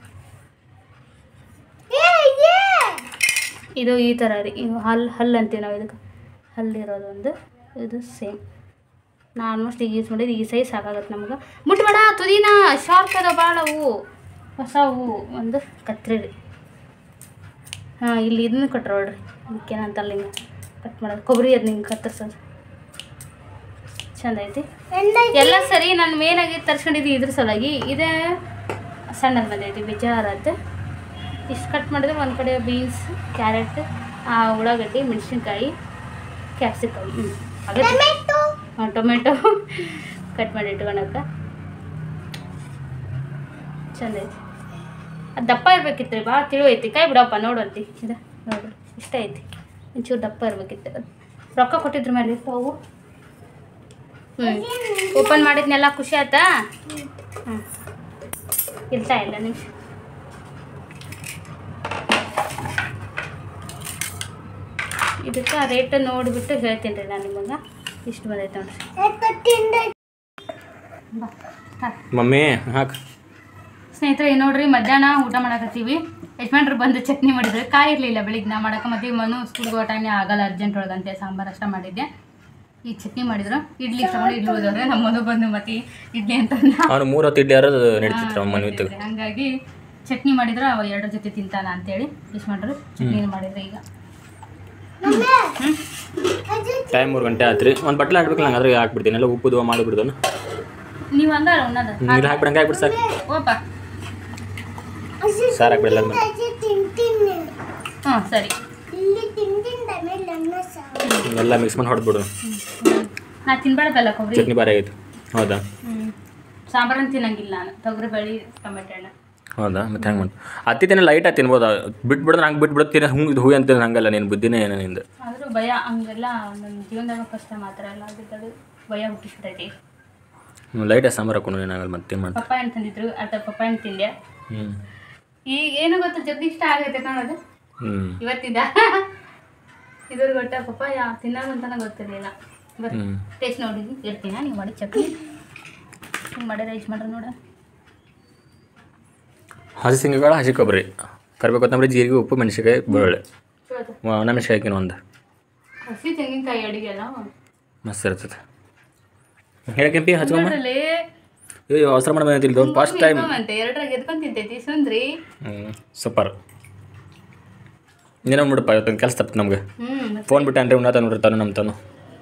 ಇದು ಈ ಥರ ರೀ, ಇವು ಹಲ್ಲು ಅಂತೀವಿ ನಾವು ಇದಕ್ಕೆ, ಹಲ್ಲಿರೋದೊಂದು ಇದು ಸೇಮ್. ನಾ ಆಲ್ಮೋಸ್ಟ್ ಈಗ ಯೂಸ್ ಮಾಡಿದ್ದು ಈ ಸೈಜ್ ಸಾಕಾಗತ್ತೆ ನಮ್ಗೆ. ಮುಟ್ಬೇಡ ತುದಿನ ಶಾರ್ಪ್ ಅದ ಭಾಳ ಹೂವು ಹೊಸ ಹೂವು. ಒಂದು ಕತ್ರಿ ರೀ, ಹಾಂ ಇಲ್ಲಿ ಇದನ್ನು ಕಟ್ರಿ ನೋಡ್ರಿ, ಅದಕ್ಕೇನಂತಲ್ಲ ಹಿಂಗೆ ಕಟ್ ಮಾಡೋದು ಕೊಬ್ಬರಿ ಅದು ಹಿಂಗೆ ಕತ್ತರಿಸೋದು ಚಂದ ಐತಿ ಎಲ್ಲ ಸರಿ. ನಾನು ಮೇನಾಗಿ ತರ್ಸ್ಕೊಂಡಿದ್ದು ಇದ್ರ ಸಲುವಾಗಿ ಇದೇ ಸಣ್ಣದು ಬಂದೈತಿ ಬೇಜಾರದ್ದು. ಇಷ್ಟು ಕಟ್ ಮಾಡಿದ್ರೆ ಒಂದು ಕಡೆ ಬೀನ್ಸ್, ಕ್ಯಾರೆಟ್, ಉಳ್ಳಾಗಡ್ಡಿ, ಮೆಣಸಿನ್ಕಾಯಿ, ಕ್ಯಾಪ್ಸಿಕಮ್, ಟೊಮೆಟೊ ಕಟ್ ಮಾಡಿ ಇಟ್ಕೊಳಕ್ಕೆ ಚಂದ ಐತಿ. ಅದು ದಪ್ಪ ಇರ್ಬೇಕಿತ್ತು ರೀ, ಭಾಳ ತಿಳು ಐತಿ. ಕೈ ಬಿಡಪ್ಪ ನೋಡಂತಿ ಇದು ನೋಡ್ರಿ ಇಷ್ಟ ಐತಿ, ಒಂಚೂರು ದಪ್ಪ ಇರ್ಬೇಕಿತ್ತು. ರೊಕ್ಕ ಕೊಟ್ಟಿದ್ರ ಮೇಲೆ ಅವು. ಓಪನ್ ಮಾಡಿದ್ನೆಲ್ಲ ಖುಷಿ ಆಯ್ತಾ? ಇರ್ತಾ ಇಲ್ಲ ನಿಮಿಷ ಇದಕ್ಕೆ ರೇಟ್ ನೋಡಿಬಿಟ್ಟು ಹೇಳ್ತೀನಿ ರೀ ನಾನು ನಿಮಗೆ. ಇಷ್ಟು ಬಂದೈತೆ ನೋಡಿರಿ. ಬಾ ಮಮ್ಮಿ ಹಾಕ್. ಸ್ನೇಹಿತರೆ ನೋಡ್ರಿ, ಮಧ್ಯಾಹ್ನ ಊಟ ಮಾಡಕತ್ತೀವಿ. ಯಜಮಾನ್ರು ಬಂದು ಚಟ್ನಿ ಮಾಡಿದ್ರು. ಕಾಯಿ ಇರಲಿಲ್ಲ ಬೆಳಿಗ್ಗೆ ನಾ ಮಾಡಕ್ಕೆ, ಮತ್ತೆ ಮನು ಸ್ಕೂಲ್ಗೆ ಹೋಗೋ ಟೈಮ್ನೇ ಆಗಲ್ಲ ಅರ್ಜೆಂಟ್ ಒಳಗಂತೆ ಸಾಂಬಾರು ಅಷ್ಟ ಮಾಡಿದ್ದೆ. ಈಗ ಚಟ್ನಿ ಮಾಡಿದ್ರು. ಇಡ್ಲಿ ಇಷ್ಟಪಟ್ಟು ಇಡ್ಲಿ ಹೋದವ್ರೆ. ನಮ್ಮ ಮನು ಬಂದು ಮತ್ತೆ ಇಡ್ಲಿ ಅಂತ ಅವ್ನು 3 ಹೊತ್ತು ಇಡ್ಲಿ ಯಾರು ನಡೀತಿತ್ತು ಮನೆ. ಹಂಗಾಗಿ ಚಟ್ನಿ ಮಾಡಿದ್ರು. ಅವ 2 ಜೊತೆ ತಿಂತಾನ ಅಂತೇಳಿ ಯಜಮಾನ್ರು ಚಟ್ನಿ ಮಾಡಿದ್ರು. ಈಗ ಟೈಮ್ 3 ಗಂಟೆ ಆಯ್ತು ರೀ. ಒಂದು ಬಟ್ಲೆ ಹಾಕ್ಬೇಕು, ನಂಗೆ ಅದ್ರಾಗ ಹಾಕ್ಬಿಡ್ತೀನಿ. ಎಲ್ಲ ಉಪ್ಪು ಮಾಡಿಬಿಡ್ದನು. ನೀವು ಹಂಗಾರ ಉಣ್ಣದ ನೀರು ಹಾಕ್ಬಿಡಂಗೆ ಹಾಕ್ಬಿಡು ಸರ್. ಓಪ ಸಾರು ಹಾಕ್ಬಿಡಲ್ಲ. ಹಾಂ ಸರಿ, ಎಲ್ಲ ಮಿಕ್ಸ್ ಮಾಡಿ ಹೊಡೆದ್ಬಿಡು. ನಾ ತಿನ್ಬಾರ್ದಲ್ಲ ಕೊಬ್ಬರಿ ಚಟ್ನಿ ಬಾರಿ ಆಗೈತೆ. ಹೌದಾ? ಸಾಂಬಾರನ್ನು ತಿನ್ನಂಗಿಲ್ಲ ನಾನು. ತೊಗರಿ ಬೇಳೆ ಟೊಮೆಟೊ ಹಣ್ಣು. ಹೌದಾ? ಮತ್ತೆ ಹೆಂಗೆ ಮಾಡಿ ಅತ್ತಿತ್ತೇನೆ ಲೈಟಾಗಿ ತಿನ್ಬೋದು. ಬಿಟ್ಬಿಡ್ದ್ರೆ ಹಂಗೆ ಬಿಟ್ಬಿಡ್ತೀನಿ. ಹೂ ಅಂತ ಹಂಗಲ್ಲ. ನೀನು ಬುದ್ಧಿನೇ ಏನೋ ನಿಂದು. ಆದರೂ ಭಯ ಹಂಗೆಲ್ಲ ನನ್ನ ಜೀವನದಾಗ ಕಷ್ಟ ಮಾತ್ರ ಅಲ್ಲ, ಅದಕ್ಕೆ ಭಯ ಹುಟ್ಟಿಸ್ಬಿಟ್ಟೈತಿ. ಲೈಟಾಗಿ ಸಾಂಬಾರು ಹಾಕೊಂಡು ಏನಾಗಲ್ಲ. ಮತ್ತೆ ಏನು ಮಾಡ್ತೀನಿ. ಪಪ್ಪಾಯ ಹಣ್ಣು ತಂದಿದ್ರು, ಅರ್ಧ ಪಪ್ಪಾಯ ಹಣ್ಣು ತಿಂದೆ. ಈಗ ಏನೋ ಗೊತ್ತು, ಜಗ್ಗಿ ಇಷ್ಟ ಆಗೈತೆ ನೋಡೋದು ಇವತ್ತಿದ್ದ. ಇದ್ರಿಗೆ ಒಟ್ಟ ಪಪ್ಪಾಯ ತಿನ್ನೋದಂತನ ಗೊತ್ತಿರಲಿಲ್ಲ. ಬರ್ರಿ ಟೇಸ್ಟ್ ನೋಡಿ ಇರ್ತೀನ. ನೀವು ಮಾಡಿ ಚಟ್ನಿ ಹಿಂಗೆ ಮಾಡಿ ರೈಸ್ ಮಾಡ್ರಿ ನೋಡ. ಹಸಿ ಶೇಂಗಾಕಾಳು, ಹಸಿ ಕೊಬ್ಬರಿ, ಕರಿಬೇವು, ಕೊತ್ತಂಬರಿ, ಜೀರಿಗೆ, ಉಪ್ಪು, ಮೆಣಸಿನ್ಕಾಯಿ, ಬೆಳ್ಳುಳ್ಳಿ, ಒಣ ಮೆಣಸಿನ್ಕಾಯಿ ಹಾಕಿನ ಒಂದು. ಹಸಿ ತೆಂಗಿನಕಾಯಿ ಅಡಿಗೆ ಅಲ್ಲ ಮಸ್ತ್ ಇರ್ತದೆ. ಹೇಳಕ್ಕೆಂಪಿ ಹಚ್ಕೊಂಬ. ಅಯ್ಯೋ ಅವಸರ ಮಾಡಿ ಬಂದಿಲ್ಲ ಫಸ್ಟ್ ಟೈಮ್. ಅಂತೆ 2ರಾಗ ಎದ್ಕೊಂಡು ತಿಂತೈತಿ ಸುಂದ್ರಿ. ಸೂಪರ್. ಏನೋ ನೋಡಪ್ಪ, ಇವತ್ತೊಂದು ಕೆಲಸ ತಪ್ಪು ನಮ್ಗೆ. ಫೋನ್ ಬಿಟ್ಟು ಅಂದ್ರೆ ಉನ್ನತ ನೋಡಿರ್ತಾನೆ ನಮ್ಮ ತಾನು.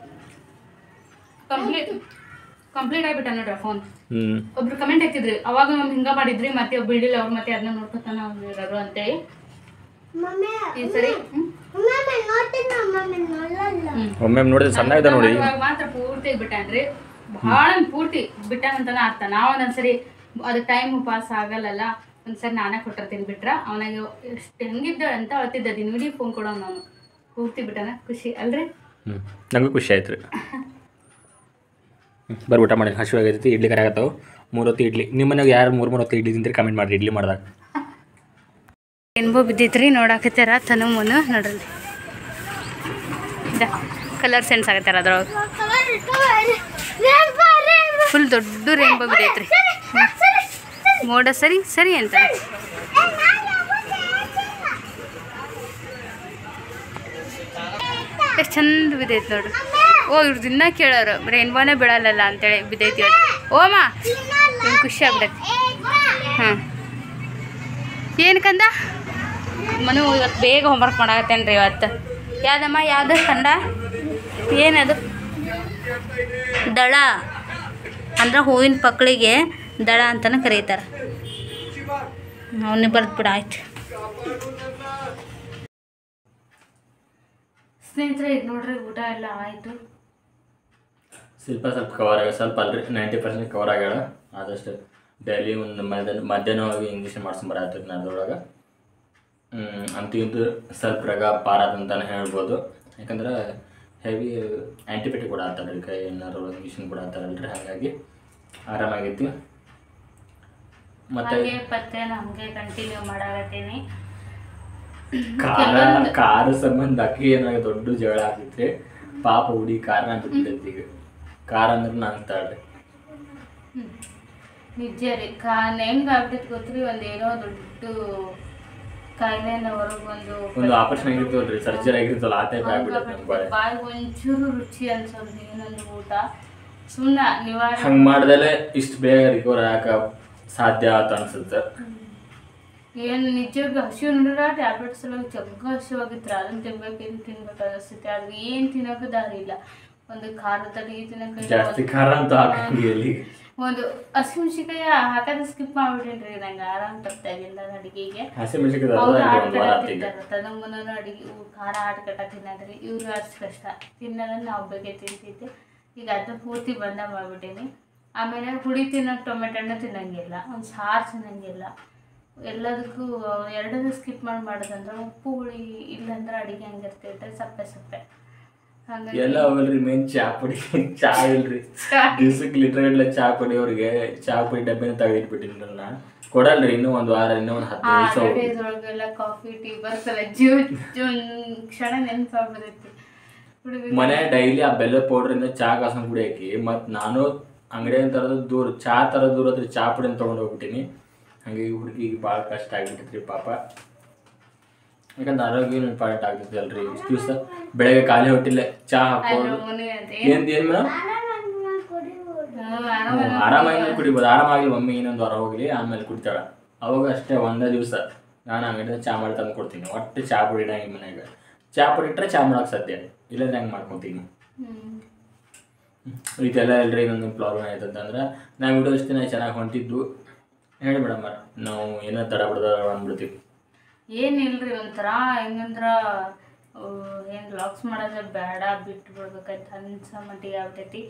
ಕಂಪ್ಲೀಟ್ ಆಗಿಬಿಟ್ಟ ನೋಡ್ರಿ ಫೋನ್. ಒಬ್ರು ಕಮೆಂಟ್ ಹಾಕಿದ್ರಿ, ಅವಾಗ ನಮ್ಗೆ ಹಿಂಗ ಮಾಡಿದ್ರಿ, ಮತ್ತೆ ಒಬ್ಬ ಬಿಡಿಲ್ಲ ಅವ್ರು, ಮತ್ತೆ ಅದನ್ನ ನೋಡ್ಕೊತಾನ ಇರೋರು ಅಂತೇಳಿ. ಈ ಸರಿ ಒಮ್ಮೆ ನೋಡಿದ್ರೆ ಸಣ್ಣ ಇದೆ ನೋಡಿ. ಮಾತ್ರ ಪೂರ್ತಿ ಬಿಟ್ಟಾನ್ರಿ, ಭಾಳ ಪೂರ್ತಿ ಬಿಟ್ಟಾನಂತಾನ ಅರ್ಥ. ನಾವು ಒಂದೊಂದ್ಸರಿ ಅದು ಟೈಮ್ ಪಾಸ್ ಆಗಲ್ಲಲ್ಲ, ಒಂದ್ಸರಿ ನಾನೇ ಕೊಟ್ಟಿರ್ತೀನಿ ಬಿಟ್ರ. ಅವನಾಗ ಎಷ್ಟು ಹೆಂಗಿದ್ದ ಅಂತ ಅಳ್ತಿದ್ದ ದಿನವಿಡೀ ಫೋನ್ ಕೊಡೋ ನಾನು. ಪೂರ್ತಿ ಬಿಟ್ಟಾನ, ಖುಷಿ ಅಲ್ರಿ? ನನಗೂ ಖುಷಿ ಆಯ್ತು ರೀ. ಬರ್ರಿ ಊಟ ಮಾಡಿ, ಹಸಿವಾಗೈತಿ. ಇಡ್ಲಿ ಕರೆ ಆಗತ್ತಾವೆ. 3 ಹೊತ್ತು ಇಡ್ಲಿ. ನಿಮ್ಮ ಮನೆಯಾಗ ಯಾರು 3 ಹೊತ್ತು ಇಡ್ಲಿ ತಿಂತೀರಿ ಕಮೆಂಟ್ ಮಾಡಿರಿ. ಇಡ್ಲಿ ಮಾಡಿದಾಗ ಏನ್ಬೋ ಬಿದ್ದೈತ್ರಿ, ನೋಡಾಕತ್ತಾರ ತನಮನು ನೋಡ್ರಿ. ಕಲರ್ ಸೆನ್ಸ್ ಆಗತ್ತಾರ ಅದ್ರೊಳಗೆ. ಫುಲ್ ದೊಡ್ಡ ರೇನ್ಬೋ ಬಿದ್ದೈತ್ರಿ. ಮೋಡ ಸರಿ ಸರಿ ಅಂತ ಎಷ್ಟು ಚಂದ ಬಿದ್ದೈತಿ ನೋಡ್ರಿ. ಓ ಇವ್ರು ದಿನ ಕೇಳೋರು ರೇನ್ಬೋನೇ ಬೀಳಲ್ಲ ಅಂತೇಳಿ ಬಿದ್ದೈತಿ ಓಮ. ಇವ್ನು ಖುಷಿ ಆಗ್ಬಿಡೈತಿ. ಹಾಂ ಏನು ಕಂದ ಮನು ಇವತ್ತು ಬೇಗ ಹೋಮ್ವರ್ಕ್ ಮಾಡಾಕತ್ತೇನೆ ರೀ ಇವತ್ತು. ಯಾವ್ದಮ್ಮ ಯಾವ್ದು ಕಂದ? ಏನದು? ದಳ ಅಂದ್ರೆ ಹೂವಿನ ಪಕ್ಕಳಿಗೆ ದಳ ಅಂತಲೇ ಕರೀತಾರೆ. ಅವನ್ನೇ ಬರ್ದು ಬಿಡ ಆಯ್ತು. ಸ್ನೇಹಿತರೆ ಈಗ ನೋಡ್ರಿ ಊಟ ಎಲ್ಲ ಆಯಿತು. ಸ್ವಲ್ಪ ಕವರ್ ಆಗ, ಸ್ವಲ್ಪ ಅಲ್ರಿ 90% ಕವರ್ ಆಗ್ಯಾಳ. ಆದಷ್ಟು ಡೈಲಿ ಒಂದು ಮಧ್ಯಾಹ್ನವಾಗಿ ಇಂಜೆಕ್ಷನ್ ಮಾಡ್ಸ್ಕೊಂಬರತ್ತೈತಿ ನಾನು ಅದ್ರೊಳಗೆ. ಅಂತೂ ಇದು ಸ್ವಲ್ಪ ರಗ ಪಾರದಂತಾನೆ ಹೇಳ್ಬೋದು. ಯಾಕಂದ್ರೆ ಹೆವಿ ಆ್ಯಂಟಿಬಯೋಟಿಕ್ ಕೂಡ ಆಗ್ತಾರಲ್ರಿ, ಕೈ ಏನಾರು ಇಂಜೆಕ್ಷನ್ ಕೂಡ ಆಗ್ತಾರಲ್ರಿ. ಹಾಗಾಗಿ ಆರಾಮಾಗೈತಿ. ಮತ್ತು ಪತ್ತೆ ನಮಗೆ ಕಂಟಿನ್ಯೂ ಮಾಡಾಕತ್ತೀನಿ. ಖಾರ ಸಂಬಂಧ ಅಕ್ಕಿ ಏನಾಗ ದೊಡ್ಡ ಜಗಳ ಆಗ್ತೈತ್ರಿ. ಪಾಪ ಹುಡಿ ಖಾರನ ಬಿಟ್ಟಿದ್ದೈತಿ. ಈಗ ಖಾರ ಅಂದ್ರೆ ನಂಗ್ತಾಳ್ರಿ. ನಿಜ ರೀ. ಹೆಂಗೆ ಆಗ್ಬಿಟ್ಟು ಗೊತ್ತ್ರಿ, ಒಂದೇನೋ ದೊಡ್ಡ ಕಾಯಿಲೆನ ಹೊರಗೆ ಒಂದು ಆಪರೇಷನ್ ಆಗಿರ್ತವಲ್ರಿ, ಸರ್ಜರಿ ಆಗಿರ್ತವಲ್ಲ, ಆ ಟೈಪ್ ಆಗ್ಬಿಟ್ಟು ಬಾಯಿ ಒಂಚೂರು ರುಚಿ ಅನ್ಸೋದು ಏನೊಂದು ಊಟ ಸುಮ್ಮನೆ ನಿವಾರಣೆ ಹಂಗೆ ಮಾಡ್ದಲೇ ಇಷ್ಟು ಬೇಗ ರಿಕವರ್ ಆಗಕ್ಕೆ ಸಾಧ್ಯ ಆತ ಅನ್ಸುತ್ತೆ. ಏನು ನಿಜವಾಗಿ ಹಸಿವು ನೋಡಿದ್ರೆ ಟ್ಯಾಬ್ಲೆಟ್ಸ್ ಎಲ್ಲ ಜಗ್ಗ ಹಸಿವಾಗಿತ್ತು. ಅದನ್ನು ತಿನ್ಬೇಕು ಏನು ತಿನ್ಬೇಕು ಅನಿಸುತ್ತೆ. ಆದ್ರೆ ಏನು ತಿನ್ನೋಕೆ ದಾರಿ ಇಲ್ಲ. ಒಂದು ಖಾರದ ಅಡುಗೆ ತಿನ್ನಕ್ಕೆ ಜಾಸ್ತಿ ಖಾರ ಅಂತ ಹಾಕಿ ಒಂದು ಹಸಿಮೆಣ್ಸಿಕಾಯಿ ಹಾಕೋದು ಸ್ಕಿಪ್ ಮಾಡ್ಬಿಟ್ಟೇನ್ರಿ. ನಂಗೆ ಆರಾಮ್ ತಪ್ತಾ ಇದ್ದಿಲ್ಲ ಅಡುಗೆಗೆ. ಅವ್ರು ತನಮನೂ ಅಡುಗೆ ಖಾರ ಆಟ್ಕಟ್ಟ ತಿನ್ನೋದ್ರಿ. ಇವ್ರು ಅಷ್ಟು ಕಷ್ಟ ತಿನ್ನೋದನ್ನ ನಾವು ಬಗ್ಗೆ ತಿಂತಿದ್ದೆ. ಈಗ ಅದನ್ನ ಪೂರ್ತಿ ಬಂದ ಮಾಡ್ಬಿಟ್ಟೀನಿ. ಆಮೇಲೆ ಹುಳಿ ತಿನ್ನೋಕೆ ಟೊಮೆಟೊ ಹಣ್ಣು ತಿನ್ನಂಗಿಲ್ಲ, ಒಂದು ಸಾರು ತಿನ್ನಂಗಿಲ್ಲ. ಎಲ್ಲದಕ್ಕೂ ಎರಡನ್ನೂ ಸ್ಕಿಪ್ ಮಾಡೋದಂದ್ರೆ ಉಪ್ಪು ಹುಳಿ ಇಲ್ಲಾಂದ್ರೆ ಅಡುಗೆ ಹಂಗಿರ್ತೈತೆ ಸಪ್ಪೆ ಸಪ್ಪೆ. ಎಲ್ಲ ಹೋಗಲ್ರಿ ಮೇನ್ ಚಾ ಪುಡಿ ಚಾ ಇಲ್ರಿ ದಿವ್ಸಕ್ಕೆ ಲೀಟರ್ ಗಟ್ಲೆ ಚಾ ಪುಡಿ ಅವ್ರಿಗೆ ಚಾ ಪುಡಿ ಡಬ್ಬಿನ ತೆಗೆದಿಟ್ಬಿಟ್ಟಿನಿ ನಾ ಕೊಡಲ್ರಿ ಇನ್ನೂ ಒಂದು ವಾರ ಇನ್ನೂ ಒಂದು 10 ದಿವಸ ಒಳಗೆಲ್ಲ ಕಾಫಿ ಟೀ ಬರ್ತಲ್ಲ ಜೀವ ಕ್ಷಣ ನೆನಪಾಗ್ಬಿಡೈತಿ ಮನೆ ಡೈಲಿ ಆ ಬೆಲ್ಲ ಪೌಡ್ರಿಂದ ಚಾ ಕಾಸ್ಕೊಂಡು ಕುಡಿಯಾಕಿ ಮತ್ತು ನಾನು ಅಂಗಡಿಯ ತರೋದು ದೂರ ಚಾ ತರ ದೂರ ಹತ್ರ ಚಾ ಪುಡಿನ ತೊಗೊಂಡು ಹೋಗ್ಬಿಟ್ಟಿನಿ ಹಾಗಾಗಿ ಹುಡುಗಿಗೆ ಭಾಳ ಕಷ್ಟ ಆಗ್ಬಿಟ್ಟೈತ್ರಿ ಪಾಪ ಯಾಕಂದ್ರೆ ಆರೋಗ್ಯ ಇಂಪಾರ್ಟೆಂಟ್ ಆಗ್ತೈತಿ ಅಲ್ರಿ ಇಷ್ಟು ದಿವಸ ಬೆಳಗ್ಗೆ ಖಾಲಿ ಹೊಟ್ಟಿಲ್ಲ ಚಾ ಹಾಕೋದು ಏನು ಮೇಡಮ್ ಆರಾಮಾಗಿ ಕುಡಿಬೋದು ಆರಾಮಾಗಿ ಮಮ್ಮಿ ಇನ್ನೊಂದು ವಾರ ಹೋಗ್ಲಿ ಆಮೇಲೆ ಕುಡಿತಾಳೆ ಅವಾಗ ಅಷ್ಟೇ ಒಂದೇ ದಿವಸ ನಾನು ಅಂಗಡಿಯಿಂದ ಚಾ ಮಾಡಿ ತಂದು ಕೊಡ್ತೀನಿ ಒಟ್ಟು ಚಾ ಪುಡಿ ಇಡಂಗಿ ಮನೆಯಾಗ ಚಾ ಪುಡಿ ಇಟ್ಟರೆ ಚಾ ಮಾಡೋಕೆ ಸಾಧ್ಯ ಇಲ್ಲದ್ರೆ ಹೆಂಗೆ ಮಾಡ್ಕೊತೀನಿ ಇದೆಲ್ಲ ಎಲ್ರಿ ಇನ್ನೊಂದು ಪ್ರಾಬ್ಲಮ್ ಆಯ್ತಂತಂದ್ರೆ ನಾವು ವಿಡಿಯೋ ಇಷ್ಟು ದಿನ ಚೆನ್ನಾಗಿ ಹೊಂಟಿದ್ದು ಹೇಳಿ ಮೇಡಮ್ ನಾವು ಏನೋ ತಡ ಬಿಡ್ದ ಅಂದ್ಬಿಡ್ತೀವಿ ಏನಿಲ್ರಿ ಒಂಥರ ಹೆಂಗಂದ್ರ ಏನು ಲಾಕ್ಸ್ ಮಾಡೋದ್ರೆ ಬೇಡ ಬಿಟ್ಟು ಬಿಡ್ಬೇಕಂತ ಅನ್ಸೋ ಮಟ್ಟಿಗೆ ಆಗ್ತೈತಿ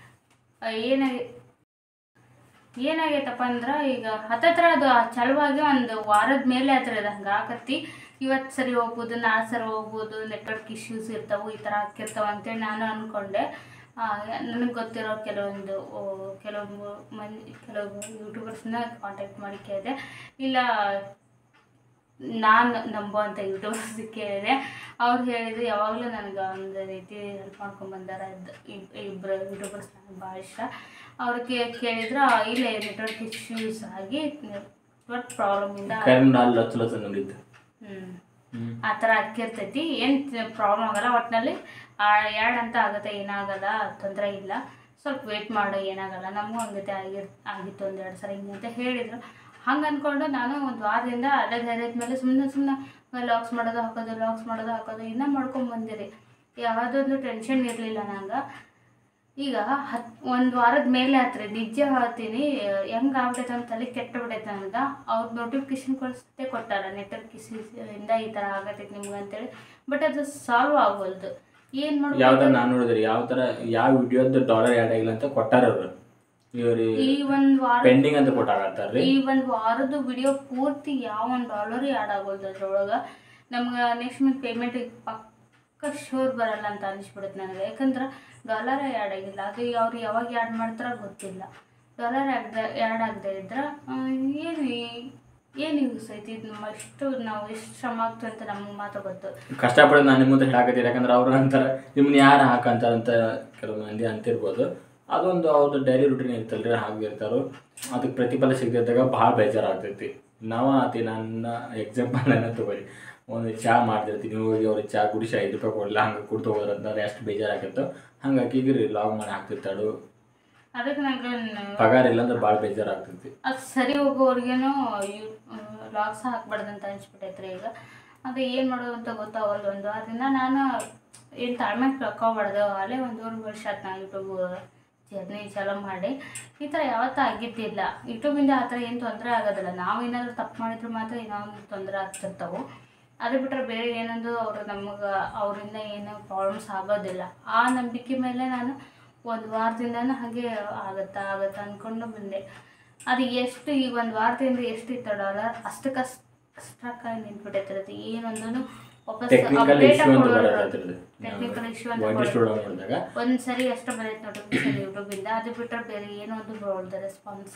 ಏನಾಗೈತಪ್ಪ ಅಂದ್ರೆ ಈಗ ಹತ್ತತ್ರ ಅದು ಚಲುವಾಗಿ ಒಂದು ವಾರದ ಮೇಲೆ ಹತ್ರ ಅದು ಹಂಗೆ ಆಕತ್ತಿ ಇವತ್ತು ಸರಿ ಹೋಗ್ಬೋದು ನಾಳೆ ಸರಿ ಹೋಗ್ಬೋದು ನೆಟ್ವರ್ಕ್ ಇಶ್ಯೂಸ್ ಇರ್ತಾವೆ ಈ ಥರ ಆಗ್ತಿರ್ತಾವೆ ಅಂತೇಳಿ ನಾನು ಅಂದ್ಕೊಂಡೆ ನನಗೆ ಗೊತ್ತಿರೋ ಕೆಲವು ಯೂಟ್ಯೂಬರ್ಸ್ನ ಕಾಂಟ್ಯಾಕ್ಟ್ ಮಾಡಿ ಕೇಳಿದೆ ಇಲ್ಲ ನಾನು ನಂಬುವಂಥ ಯೂಟ್ಯೂಬರ್ಸ್ ಕೇಳಿದೆ ಅವ್ರು ಹೇಳಿದ್ರು ಯಾವಾಗಲೂ ನನಗೆ ಒಂದು ರೀತಿ ಹೆಲ್ಪ್ ಮಾಡ್ಕೊಂಡ್ಬಂದಾರ ಇಬ್ಬರು ಯೂಟ್ಯೂಬರ್ಸ್ ನನಗೆ ಭಾಳ ಇಷ್ಟ ಅವ್ರಿಗೆ ಕೇಳಿದ್ರೆ ಇಲ್ಲ ನೆಟ್ವರ್ಕ್ ಇಶ್ಯೂಸ್ ಆಗಿ ನೆಟ್ವರ್ಕ್ ಪ್ರಾಬ್ಲಮಿಂದ ಆ ಥರ ಆಗಿರ್ತೈತಿ ಏನು ಪ್ರಾಬ್ಲಮ್ ಆಗಲ್ಲ ಒಟ್ಟಿನಲ್ಲಿ ಆ್ಯಡ್ ಅಂತ ಆಗುತ್ತೆ ಏನಾಗಲ್ಲ ತೊಂದರೆ ಇಲ್ಲ ಸ್ವಲ್ಪ ವೇಟ್ ಮಾಡೋ ಏನಾಗಲ್ಲ ನಮಗೂ ಹಂಗತೆ ಆಗಿತ್ತು 1-2 ಸಲ ಹಿಂಗಂತ ಹೇಳಿದರು ಹಂಗೆ ಅಂದ್ಕೊಂಡು ನಾನು ಒಂದು ವಾರದಿಂದ ಅದೇ ಮೇಲೆ ಸುಮ್ಮನೆ ಲಾಕ್ಸ್ ಮಾಡೋದು ಹಾಕೋದು ಇನ್ನೂ ಮಾಡ್ಕೊಂಡು ಬಂದಿರಿ ಯಾವುದೊಂದು ಟೆನ್ಷನ್ ಇರಲಿಲ್ಲ ನಂಗೆ ಈಗ 1 ವಾರದ ಮೇಲೆ ಹತ್ರ ನಿಜ ಹೇಳ್ತೀನಿ ಹೆಂಗೆ ಆಗ್ಬಿಟ್ಟೈತೆ ಅಂತ ತಲೆ ಕೆಟ್ಟು ಬಿಟ್ಟೈತೆ ನನಗೆ ಅವ್ರು ನೋಟಿಫಿಕೇಶನ್ ಕಳಿಸೇ ಕೊಟ್ಟಾರ ನೆಟ್ವರ್ಕ್ ಇಶ್ಯೂಸಿಂದ ಈ ಥರ ಆಗತ್ತೈತೆ ನಿಮ್ಗೆ ಅಂತೇಳಿ ಬಟ್ ಅದು ಸಾಲ್ವ್ ಆಗೋಲ್ದು ಏನು ಮಾಡೋದು ಯಾವ್ದು ನಾನು ನೋಡಿದ್ರಿ ಯಾವ ವಿಡಿಯೋದ ಡಾಲರ್ ಆ್ಯಡ್ ಆಗಿಲ್ಲ ಅಂತ ಕೊಟ್ಟಾರ ಅವರು ಈ ಒಂದು ವಾರ ಪೆಂಡಿಂಗ್ ಅಂತ ಕೊಟ್ಟಾಗತ್ತಾರ್ರಿ ಈ ಒಂದು ವಾರದ ವಿಡಿಯೋ ಪೂರ್ತಿ ಯಾವ $1 ಆ್ಯಡ್ ಆಗೋಲ್ದು ಅದ್ರೊಳಗೆ ನಮ್ಗೆ ನೆಕ್ಸ್ಟ್ ಮಂತ್ ಪೇಮೆಂಟ್ ಪಕ್ಕ ಶೋರ್ ಬರಲ್ಲ ಅಂತ ಅನಿಸ್ಬಿಡುತ್ತೆ ನನಗೆ ಯಾಕಂದ್ರೆ ಡಾಲರ್ ಆ್ಯಡ್ ಆಗಿಲ್ಲ ಅದು ಅವ್ರು ಯಾವಾಗ ಆ್ಯಡ್ ಮಾಡ್ತಾರ ಗೊತ್ತಿಲ್ಲ ಡಾಲರ್ ಆ್ಯಡ್ ಆಗದೆ ಇದ್ರೆ ಏನು ಯೂಸ್ ಐತಿ ಇದು ನಾವು ಎಷ್ಟು ಶ್ರಮ ಆಗ್ತೀವಿ ಅಂತ ನಮ್ಗೆ ಮಾತ್ರ ಗೊತ್ತು ಕಷ್ಟಪಡೋದು ನಾನು ನಿಮ್ಮ ಮುಂದೆ ಹೇಳಾಕತ್ತೀನಿ ಯಾಕಂದ್ರೆ ಅವ್ರು ಅಂತಾರೆ ನಿಮ್ಮನ್ನ ಯಾರು ಹಾಕಂತಾರಂತ ಕೆಲವು ಮಂದಿ ಅಂತಿರ್ಬೋದು ಅದೊಂದು ಅವ್ರದ್ದು ಡೈಲಿ ರೂಟೀನ್ ಇರ್ತಲ್ರಿ ಹಾಗಿರ್ತಾರೋ ಅದಕ್ಕೆ ಪ್ರತಿಫಲ ಸಿಗದಿದ್ದಾಗ ಭಾಳ ಬೇಜಾರಾಗ್ತೈತಿ ನನ್ನ ಎಕ್ಸಾಂಪಲ್ ತೊಗೊಳ್ಳಿ ಒಂದು ಚಹಾ ಮಾಡ್ತಿರ್ತೀನಿ ಹೋಗಿ ಅವ್ರಿಗೆ ಚಹಾ ಕುಡಿಸಿ ₹5 ಕೊಡಲ್ಲ ಹಂಗೆ ಕುಡ್ದು ಹೋಗೋದಂದ್ರೆ ಎಷ್ಟು ಬೇಜಾರಾಗತ್ತೋ ಹಂಗೆ ಆಕಿಗೆ ಲಾಗ್ ಮಾಡಿ ಹಾಕ್ತಿರ್ತಾಳು ಅದಕ್ಕೆ ನಂಗೆ ಪಗಾರ ಇಲ್ಲ ಅಂದ್ರೆ ಭಾಳ ಬೇಜಾರಾಗ್ತೈತಿ ಅದು ಸರಿ ಹೋಗೋವ್ರಿಗೇನು ಲಾಗ್ಸ್ ಹಾಕ್ಬಾರ್ದಂತ ಅನ್ಸ್ಬಿಟ್ಟೈತ್ರಿ ಈಗ ಅದು ಏನು ಮಾಡೋದು ಅಂತ ಗೊತ್ತಾಗಲ್ಲ 1 ವಾರದಿಂದ ನಾನು ಏನು ತಾಳ್ಮೆಗೆ ಕಳ್ಕೊಬಾರ್ದು ಅಲ್ಲೇ 1.5 ವರ್ಷ ಆಯ್ತು ನಾನು ಯೂಟ್ಯೂಬ್ ಜರ್ನಿ ಚಾಲೂ ಮಾಡಿ ಈ ಥರ ಯಾವತ್ತೂ ಆಗಿದ್ದಿಲ್ಲ ಯೂಟ್ಯೂಬಿಂದ ಆ ಥರ ಏನು ತೊಂದರೆ ಆಗೋದಿಲ್ಲ ನಾವು ಏನಾದರೂ ತಪ್ಪು ಮಾಡಿದ್ರೆ ಮಾತ್ರ ಏನೋ ಒಂದು ತೊಂದರೆ ಆಗ್ತಿರ್ತಾವೆ ಅದು ಬಿಟ್ಟರೆ ಬೇರೆ ಏನಂದು ಅವರಿಂದ ಏನು ಪ್ರಾಬ್ಲಮ್ಸ್ ಆಗೋದಿಲ್ಲ ಆ ನಂಬಿಕೆ ಮೇಲೆ ನಾನು 1 ವಾರದಿಂದನೂ ಹಾಗೆ ಆಗುತ್ತಾ ಅಂದ್ಕೊಂಡು ಬಂದೆ ಅದು ಎಷ್ಟು ಈ 1 ವಾರದಿಂದ ಎಷ್ಟು ಇತ್ತು ಡಾಲರ್ ಅಷ್ಟಕ್ಕಾಗಿ ನಿಂತ್ಬಿಟ್ಟೈತಿರತ್ತೆ ಏನೊಂದೂ ವಾಪಸ್ ಟೆಕ್ನಿಕಲ್ ಇಶ್ಯೂ ಅಂತ ಒಂದು ಸರಿ ಅಷ್ಟು ಬರೈತೆ ನೋಟಿಫಿಕೇಶನ್ ಯೂಟ್ಯೂಬಿಂದ ಅದು ಬಿಟ್ಟರೆ ಬೇರೆ ಏನೋ ಒಂದು ಬರೋದು ರೆಸ್ಪಾನ್ಸ್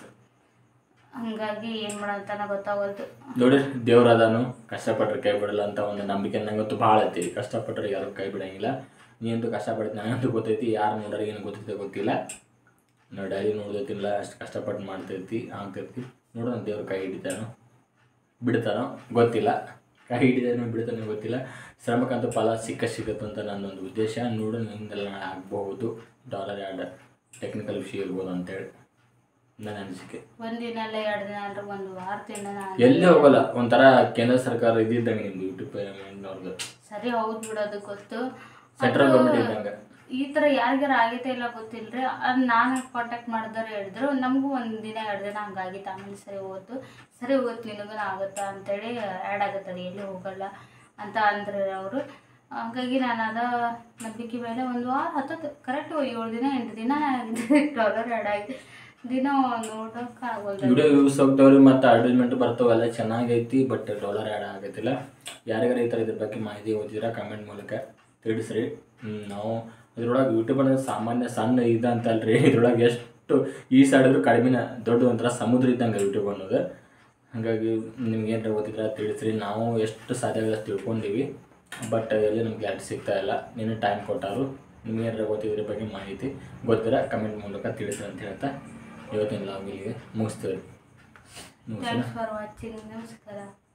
ಹಂಗಾಗಿ ಏನು ಮಾಡೋಂತ ಗೊತ್ತಾಗೋದು ನೋಡಿ ದೇವ್ರದಾನು ಕಷ್ಟಪಟ್ಟರೆ ಕೈ ಬಿಡಲ್ಲ ಅಂತ ಒಂದು ನಂಬಿಕೆ ನಂಗಂತೂ ಭಾಳ ಐತಿ ಕಷ್ಟಪಟ್ಟರೆ ಯಾರು ಕೈ ಬಿಡಂಗಿಲ್ಲ ನೀಂತೂ ಕಷ್ಟಪಡ್ತೀನಿ ನನಗಂತೂ ಗೊತ್ತೈತಿ ಯಾರು ನೋಡೋರಿಗೆ ಏನು ಗೊತ್ತೈತೆ ಗೊತ್ತಿಲ್ಲ ನಾವು ಡೈಲಿ ನೋಡ್ದೈತಿಲ್ಲ ಅಷ್ಟು ಕಷ್ಟಪಟ್ಟು ಆಗ್ತೈತಿ ನೋಡೋಣ ದೇವ್ರ ಕೈ ಹಿಡಿತಾನೋ ಬಿಡ್ತಾನೋ ಗೊತ್ತಿಲ್ಲ ಕೈ ಹಿಡಿದಾನೋ ಬಿಡ್ತಾನೋ ಗೊತ್ತಿಲ್ಲ ಶ್ರಮಕ್ಕಂತೂ ಫಲ ಸಿಕ್ಕತ್ತಂತ ನನ್ನೊಂದು ಉದ್ದೇಶ ನೋಡು ನಿಂದೆಲ್ಲ ಆಗಬಹುದು ಡಾಲರ್ ಆ್ಯಡ್ ಟೆಕ್ನಿಕಲ್ ವಿಷಯ ಇರ್ಬೋದು ಅಂತೇಳಿ ನನ್ನ ಅನಿಸಿಕೆ ಒಂದಿನ ಅಲ್ಲ 2 ದಿನ ಅಂದ್ರೆ 1 ವಾರದಿಂದ ಎಲ್ಲಿ ಹೋಗಲ್ಲ ಒಂಥರ ಕೇಂದ್ರ ಸರ್ಕಾರ ಇದ್ದಂಗೆ ನಿಮ್ದು ಯೂಟ್ಯೂಬ್ ಪೇಮೆಂಟ್ನವ್ರದ್ದು ಸರಿ ಹೌದು ಬಿಡೋದು ಗೊತ್ತು ಸೆಂಟ್ರಲ್ ಗೌರ್ಮೆಂಟ್ ಇದ್ದಂಗೆ ಈ ಥರ ಯಾರಿಗಾರ ಆಗೈತೆ ಇಲ್ಲ ಗೊತ್ತಿಲ್ಲರಿ ಅದು ನಾನು ಕಾಂಟ್ಯಾಕ್ಟ್ ಮಾಡಿದವ್ರು ಹೇಳಿದ್ರು ನಮಗೂ 1 ದಿನ 2 ದಿನ ಹಂಗಾಗಿತ್ತು ಆಮೇಲೆ ಸರಿ ಹೋಗುತ್ತೆ ನಿನಗೂ ಆಗುತ್ತಾ ಅಂತೇಳಿ ಆ್ಯಡ್ ಆಗುತ್ತೆ ಅದು ಎಲ್ಲಿ ಹೋಗಲ್ಲ ಅಂತ ಅಂದ್ರೆ ಅವರು ಹಾಗಾಗಿ ನಾನು ಅದ ನಂಬಿಕೆ ಮೇಲೆ 1 ವಾರ ಹತ್ತತ್ತು ಕರೆಕ್ಟ್ 7 ದಿನ 8 ದಿನ ಡಾಲರ್ ಆ್ಯಡ್ ಆಗಿ ದಿನ ನೋಡೋಕೆ ಆಗೋಲ್ಲ ವಿಡಿಯೋ ಯೂಸ್ ಹೋಗ್ತಾವ್ರಿ ಮತ್ತು ಅಡ್ವರ್ಟೈಸ್ಮೆಂಟ್ ಬರ್ತಾವೆಲ್ಲ ಚೆನ್ನಾಗೈತಿ ಬಟ್ ಡಾಲರ್ ಆ್ಯಡ್ ಆಗತ್ತಿಲ್ಲ ಯಾರಿಗಾರ ಈ ಥರ ಇದ್ರ ಬಗ್ಗೆ ಮಾಹಿತಿ ಓದಿದ್ರೆ ಕಮೆಂಟ್ ಮೂಲಕ ತಿಳಿಸ್ರಿ ನಾವು ಇದ್ರೊಳಗೆ ಯೂಟ್ಯೂಬ್ ಅನ್ನೋದು ಸಾಮಾನ್ಯ ಸಣ್ಣ ಇದು ಅಂತಲ್ರಿ, ಇದ್ರೊಳಗೆ ಎಷ್ಟು ಈ ಸೈಡ್ ಆದರೂ ಕಡಿಮೆ ದೊಡ್ಡ ಒಂಥರ ಸಮುದ್ರ ಇದ್ದಂಗೆ ಯೂಟ್ಯೂಬ್ ಅನ್ನೋದು. ಹಾಗಾಗಿ ನಿಮ್ಗೆ ಏನಾರ ಗೊತ್ತಿದ್ರೆ ತಿಳಿಸ್ರಿ. ನಾವು ಎಷ್ಟು ಸಾಧ್ಯ ಅಷ್ಟು ತಿಳ್ಕೊಂಡಿವಿ, ಬಟ್ ಎಲ್ಲಿ ನಮ್ಗೆ ಯಾರು ಸಿಗ್ತಾ ಇಲ್ಲ. ನೀನು ಟೈಮ್ ಕೊಟ್ಟಾರು. ನಿಮ್ಗೆ ಏನಾರ ಗೊತ್ತಿದ್ರ ಬಗ್ಗೆ ಮಾಹಿತಿ ಗೊತ್ತಿರ ಕಮೆಂಟ್ ಮೂಲಕ ತಿಳಿಸ್ರಿ ಅಂತ ಹೇಳ್ತಾ ಇವತ್ತಿನ ಲಾಗ್ ಇಲ್ಲಿಗೆ ಮುಗಿಸ್ತೀವಿ. Thanks for watching. ನಮಸ್ಕಾರ.